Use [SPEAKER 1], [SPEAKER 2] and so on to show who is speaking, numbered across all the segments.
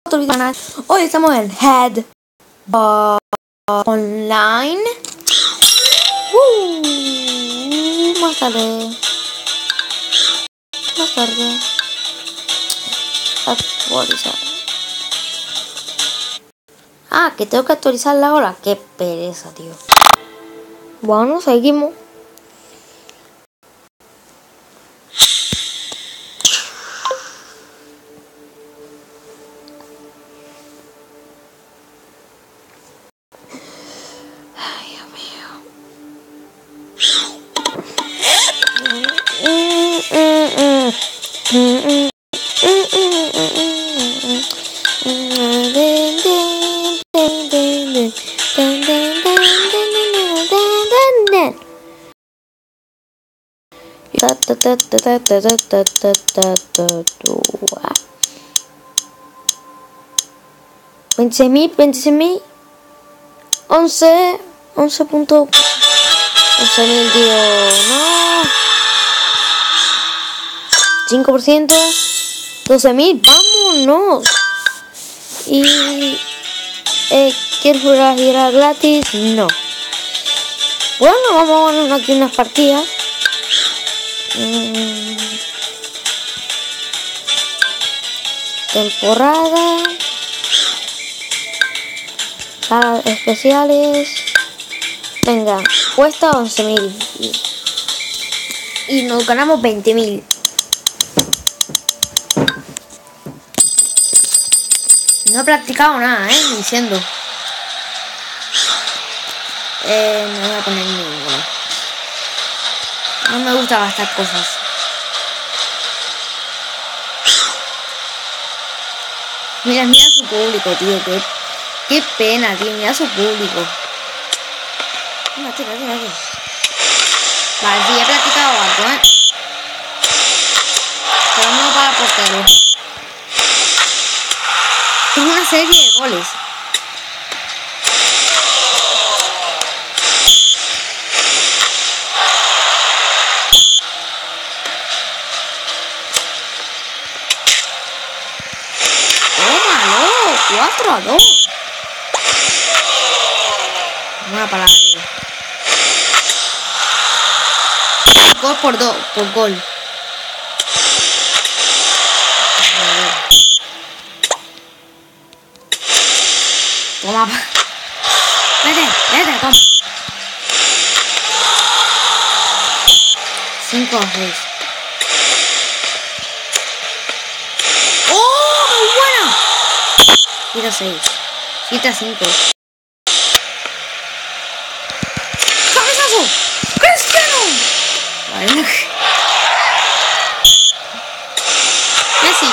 [SPEAKER 1] Hoy estamos en Head Online. Más tarde. Actualizar. Ah, que tengo que actualizarla ahora. Qué pereza, tío. Bueno, seguimos. $26,000, 11.11.11.000, tío, no. 5%, 12,000, vámonos. Y ¿quieres jugar a girar gratis? No. Bueno, vamos a ganar aquí unas partidas. Temporada. Salas especiales. Venga, cuesta 11,000. Y nos ganamos 20,000. No he practicado nada, diciendo. No voy a poner ninguno. No me gusta gastar cosas. Mira su público, tío. Qué pena, tío. Mira su público. Mira, tira. Vale, sí, he practicado algo, pero no para portero. Es una serie de goles. ¡Tómalo! 4-2. Una palabra. Gol por gol. Toma. Vete, toma. 5-6. ¡Oh, muy buena! 7-6. 7-5. ¡Cabezazo! ¡Cristiano! Vale. Messi.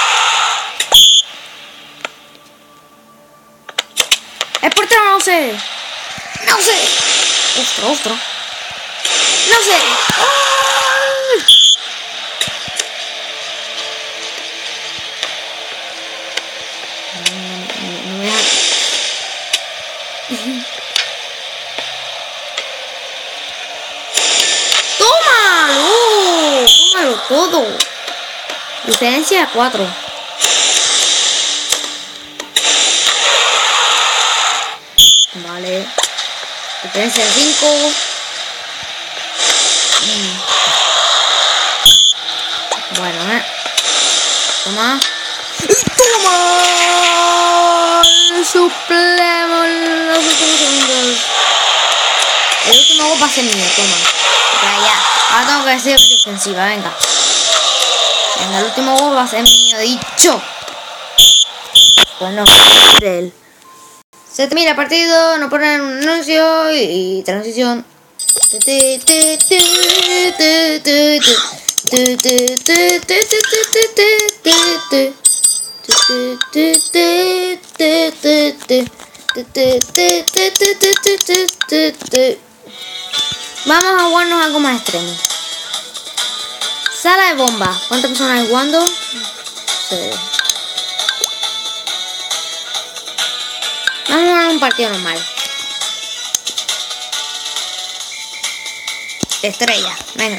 [SPEAKER 1] El portero no sé. Ostro. No sé. ¡Ay! No me da. ¡Tómalo todo! Diferencia de 4. Vale. Diferencia de 5. Bueno, Toma. Suplemos los últimos segundos. El último gol va a ser mío, toma. Ya. Ahora tengo que ser defensiva, venga. El último gol va a ser mío, dicho. Bueno, de él. Se termina el partido, nos ponen un anuncio y transición. Vamos a jugarnos algo más extremo. Sala de bomba. ¿Cuántas personas hay jugando? Sí. Vamos a jugar un partido normal. Estrella, venga.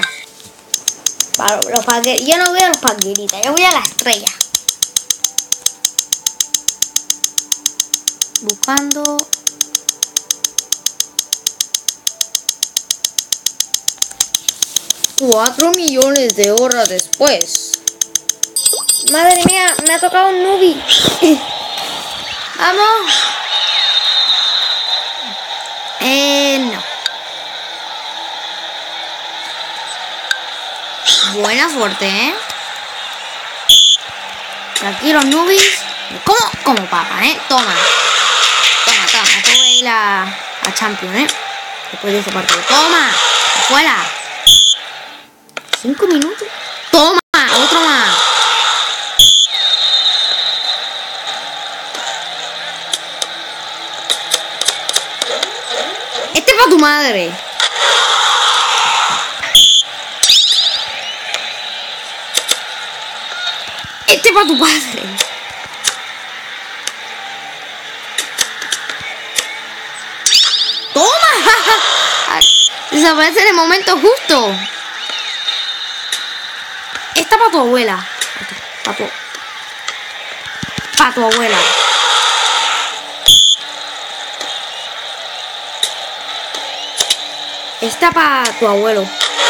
[SPEAKER 1] Para los yo no voy a los paqueritas, yo voy a la estrella. Buscando. $4 millones después. Madre mía, me ha tocado un Nubi. Vamos. No. Buena suerte, ¿eh? Aquí los Nubis. Como papa, ¿eh? Toma. Esto voy a ir a Champion, ¿eh? Después de este partido. Toma. Fuera. 5 minutos. Toma. Otro más. Este es para tu madre. Este es para tu padre. ¡Toma! Desaparece en el momento justo. Esta para tu abuela. Para tu abuela. Esta para tu abuelo.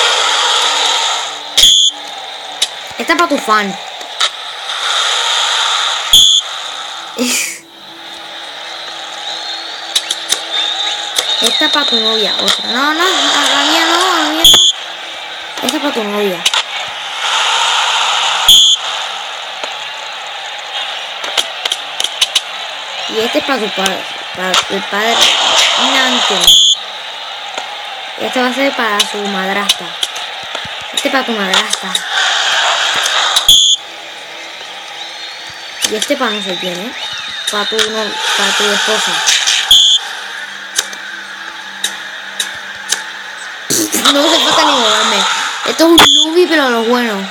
[SPEAKER 1] Esta para tu fan. Esta para tu novia. Otra. No, la mía no. Esta para tu novia. Y este es para tu padre. Para el padre. Este va a ser para su madrastra. Este para tu madrastra. Y este para no sé quién, ¿eh? Para tu esposa. No se falta ni moverme. Esto es un Nubi, pero lo bueno.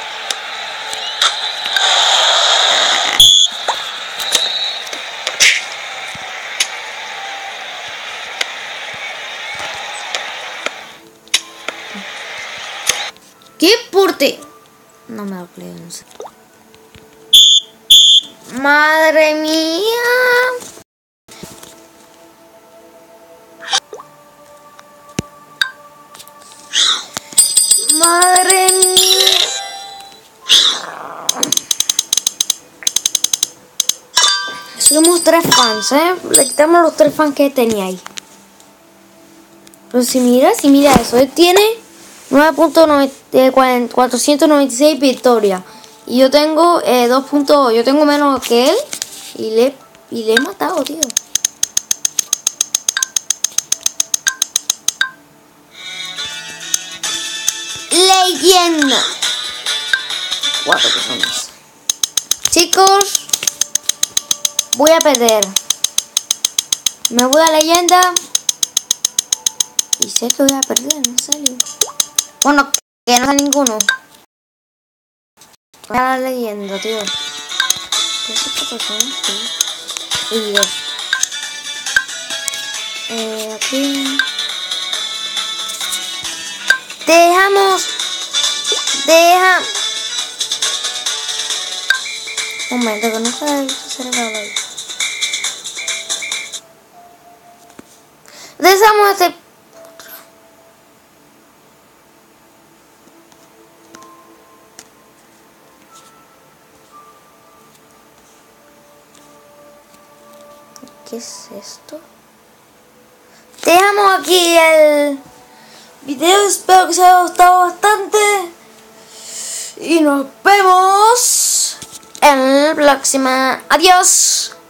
[SPEAKER 1] ¿Qué porte? No me lo creo, no sé. Madre mía. Madre mía. Somos 3 fans, ¿eh? Le quitamos los 3 fans que tenía ahí. Pero si mira eso, él tiene 9.496 victorias. Y yo tengo 2 puntos, yo tengo menos que él. Y le he matado, tío. Leyenda. 4 personas. Chicos, voy a perder. Me voy a leyenda. Y sé que voy a perder, en serio. Bueno, que no sea ninguno. Voy a la leyenda, tío. ¿Qué es esta persona? Sí. Y 2. Aquí. Dejamos. Un momento, que no se cerrado ahí. Dejamos este. ¿Qué es esto? Dejamos aquí el video. Espero que os haya gustado bastante. Y nos vemos en la próxima. Adiós.